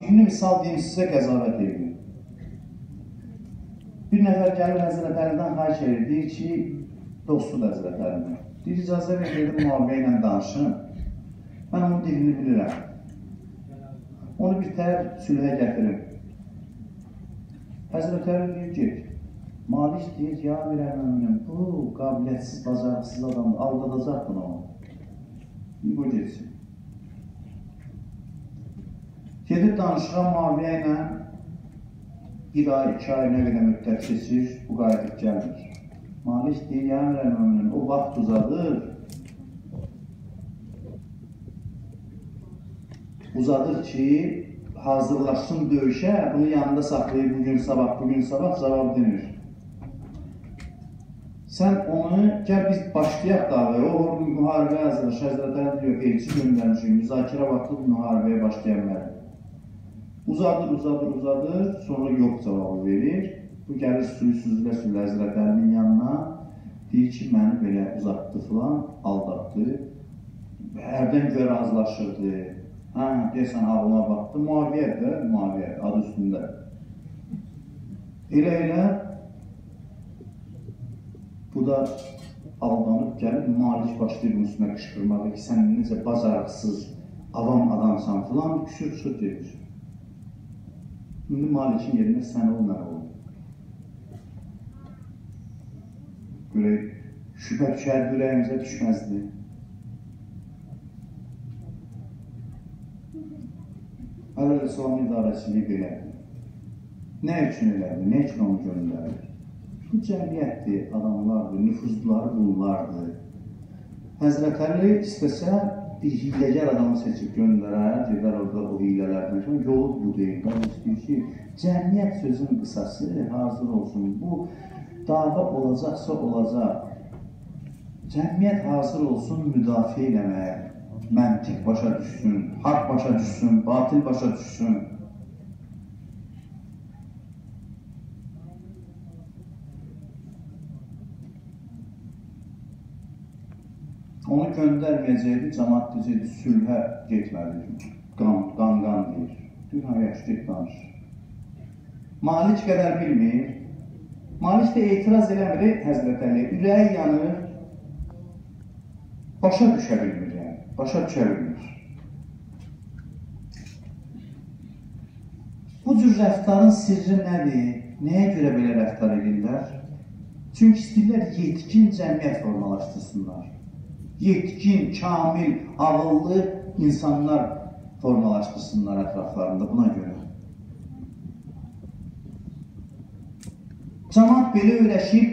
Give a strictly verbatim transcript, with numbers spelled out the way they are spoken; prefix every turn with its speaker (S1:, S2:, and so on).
S1: Şimdi misal deyim sizə qəzavət edir. Bir nəfər gəlir Həzrət Əlidən xahiş edir, deyir ki, dostluq Həzrət Əlidən. Deyir, icazə verir, müaviyə ilə danışın. Mən onun dilini bilirəm. Onu bir tər sülhə gətirim. Həzrət Əli deyir ki, Malik deyir, ya bir əməminin, bu qabiliyyətsiz, bacarıqsız adamdır, aldadacaq bunu onu. Bir bu geçsin. Gedib danışıram müaviyə ilə bir ay, iki ay nə qədər müddət keçir, bu qayıdıb gəlmir. Malik deyir, ya əmr əmrinin, o vaxt uzadır. Uzadır ki, hazırlaşsın döyüşə, bunu yanında saxlayır, bugün sabah, bugün sabah cavab demir. Sən onu, gəl biz başlayaq davaya, o müharibəyə hazırlaş, Həzrət Əli diyor, elçi göndərmişim, müzakirə vaxtı müharibəyə başlayan mənim. Uzadır, uzadır, uzadır, sonra yox cavabı verir. Bu gəlir sürü-süzülə sürü Həzrət Əlinin yanına, deyir ki, məni belə uzatdı filan, aldatdı. Hərdən görə razılaşırdı. Hə, deyəsən, ağlıma baxdı, müaviyyət də, müaviyyət, adı üstündə. Elə-elə, bu da aldanıb gəlir, Malik başlayır bunun üstünə qışqırmağa ki, sən necə bacarıqsız, avam adamsan filan, bir küsür-küsür deyir. İndi Malikin yerində sən ol, mən ol. Görək, şübhə düşər, ürəyimizə düşməzdi. Ələ Rəsulun idarəçiliyi belədir. Nə üçün elədir, nə üçün onu göndərir? Bu cəmiyyətdir, adamlardır, nüfuzluları bunlardır. Həzrət Əli istəsə, bir hiləgər adamı seçib göndərər, gedər orada o hilələrdən sonra, yolu bu deyil. Ben istəyir ki, cəmiyyət sözün qısası hazır olsun. Bu dava olacaqsa olacaq. Cəmiyyət hazır olsun müdafiə eləməyə. Məntiq başa düşsün, haqq başa düşsün, batil başa düşsün. Onu göndərməyəcəkdi, cəmaat deyəcəkdi, sülhə getməlidir. Qan-qan deyir. Deyir, ha, yaxşı, get danış. Malik qədər bilmir. Malik də etiraz eləmir, Həzrət Əli. Ürəyi yanır, başa düşə bilmir, yəni. Başa düşə bilmir. Bu cür rəftarın sirri nədir? Nəyə görə belə rəftar edirlər? Çünki istəyirlər yetkin cəmiyyət formalaşdırsınlar. Yetkin, kamil, ağıllı insanlar formalaşdırsınlar ətraflarında buna görə. Cəmaat belə öyrəşib,